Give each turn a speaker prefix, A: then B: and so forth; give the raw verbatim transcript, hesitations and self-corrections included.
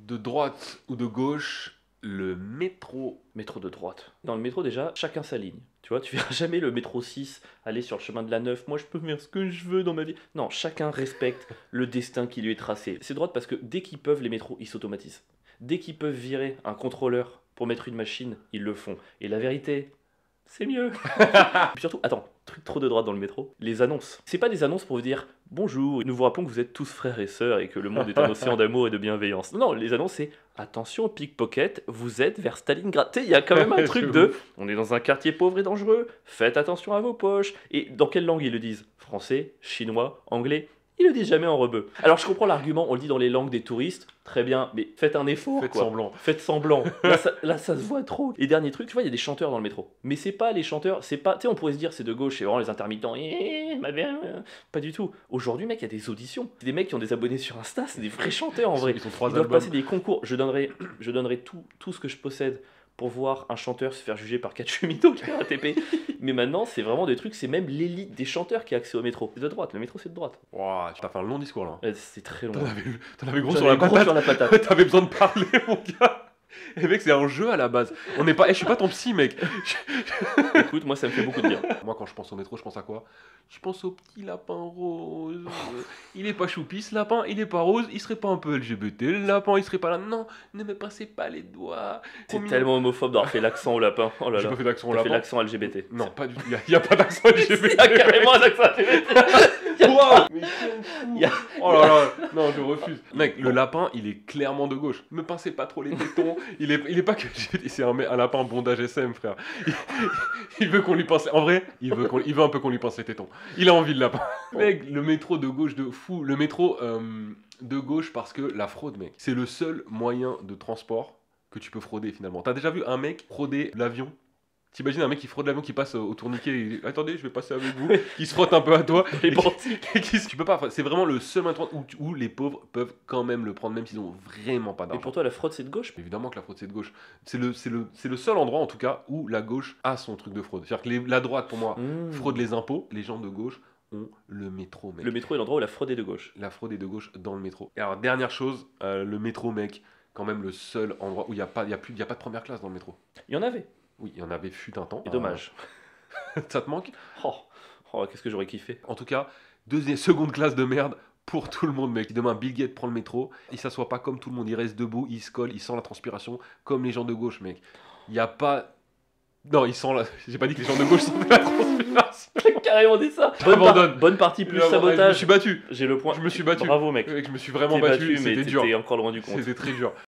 A: De droite ou de gauche, le métro.
B: Métro de droite. Dans le métro, déjà, chacun sa ligne. Tu vois, tu verras jamais le métro six aller sur le chemin de la neuf. Moi, je peux faire ce que je veux dans ma vie. Non, chacun respecte le destin qui lui est tracé. C'est droite parce que dès qu'ils peuvent, les métros, ils s'automatisent. Dès qu'ils peuvent virer un contrôleur pour mettre une machine, ils le font. Et la vérité, c'est mieux. Puis surtout, attends, truc trop de droite dans le métro, les annonces. C'est pas des annonces pour vous dire bonjour, nous vous rappelons que vous êtes tous frères et sœurs et que le monde est un océan d'amour et de bienveillance. Non, les annonces c'est attention pickpocket, vous êtes vers Stalingrad. Tu sais, il y a quand même un truc de on est dans un quartier pauvre et dangereux, faites attention à vos poches. Et dans quelle langue ils le disent? Français, chinois, anglais? Ils le disent jamais en rebeu. Alors je comprends l'argument, on le dit dans les langues des touristes, très bien, mais faites un effort.
A: Faites
B: quoi.
A: semblant.
B: Faites semblant. Là ça, là, ça se voit trop. Et dernier truc, tu vois, il y a des chanteurs dans le métro. Mais c'est pas les chanteurs, c'est pas. Tu sais, on pourrait se dire, c'est de gauche, c'est vraiment les intermittents. Eh, ma bien. Pas du tout. Aujourd'hui, mec, il y a des auditions. C'est des mecs qui ont des abonnés sur Insta, c'est des vrais chanteurs en vrai.
A: Ils ont trois
B: Ils doivent
A: albums.
B: passer des concours. Je donnerai, je donnerai tout, tout ce que je possède pour voir un chanteur se faire juger par Katchumito qui est A T P. Mais maintenant, c'est vraiment des trucs, c'est même l'élite des chanteurs qui a accès au métro. C'est de droite, le métro c'est de droite.
A: Wow, tu t'as fait un long discours là.
B: Euh, C'est très long.
A: T'en avais, t'en avais gros
B: J'en
A: sur la
B: ai gros
A: patate.
B: sur la patate.
A: T'avais besoin de parler, mon gars. Et mec, c'est un jeu à la base. On n'est pas. Eh, je suis pas ton psy, mec.
B: Écoute, moi ça me fait beaucoup de bien.
A: Moi, quand je pense au métro, je pense à quoi? Je pense au petit lapin rose. Il est pas choupi, ce lapin. Il est pas rose. Il serait pas un peu L G B T. Le lapin, il serait pas là. Non, ne me passez pas les doigts.
B: C'est
A: Combien-
B: tellement homophobe d'avoir fait l'accent au lapin. Oh là
A: J'ai
B: là.
A: pas fait d'accent au
B: T'as fait
A: lapin.
B: l'accent L G B T.
A: Non, pas du tout. Il y, a pas d'accent L G B T.
B: Il y a carrément un accent L G B T.
A: Wow, mais quel fou.
B: Il y a-
A: Oh là là, non, je refuse. Mec, le lapin, il est clairement de gauche. Me pincez pas trop les tétons. Il est, il est pas que. C'est un, un lapin bondage S M, frère. Il, il veut qu'on lui pince. En vrai, il veut, qu'on- il veut un peu qu'on lui pince les tétons. Il a envie, le lapin. Mec, le métro de gauche de fou. Le métro euh, de gauche parce que la fraude, mec, c'est le seul moyen de transport que tu peux frauder finalement. T'as déjà vu un mec frauder l'avion? T'imagines un mec qui fraude l'avion, qui passe au tourniquet et dit, attendez, je vais passer avec vous, qui se frotte un peu à toi.
B: Les
A: et qui-
B: portiques.
A: et qui- tu peux pas. C'est vraiment le seul moyen de transport où, où les pauvres peuvent quand même le prendre, même s'ils ont vraiment pas
B: Et
A: d'argent.
B: pour toi, la fraude c'est de gauche?
A: Évidemment que la fraude c'est de gauche. C'est le, c'est le, c'est le seul endroit en tout cas où la gauche a son truc de fraude. C'est-à-dire que les- la droite pour moi
B: Mmh.
A: fraude les impôts, les gens de gauche ont le métro, mec.
B: Le métro est l'endroit où la fraude est de gauche.
A: La fraude est de gauche dans le métro. Et alors dernière chose, euh, le métro, mec, quand même le seul endroit où il y a pas, il y a plus, il y a pas de première classe dans le métro.
B: Il y en avait.
A: Oui, il y en avait fut un temps.
B: Et dommage.
A: Euh, ça te manque?
B: Oh, oh qu'est-ce que j'aurais kiffé.
A: En tout cas, deuxième, seconde classe de merde pour tout le monde, mec. Demain, Bill Gates prend le métro, il s'assoit pas comme tout le monde, il reste debout, il se colle, il sent la transpiration, comme les gens de gauche, mec. Il y a pas... Non, il sent la... J'ai pas dit que les gens de gauche sentaient la transpiration.
B: J'ai carrément dit ça. Bonne, par-
A: J'abandonne.
B: bonne partie plus
A: Je me
B: sabotage.
A: suis battu.
B: J'ai le point.
A: Je me suis battu.
B: Bravo mec.
A: Mec, je me suis vraiment
B: T'es
A: battu,
B: battu, mais
A: c'était dur.
B: t'étais encore loin du compte.
A: C'était très dur.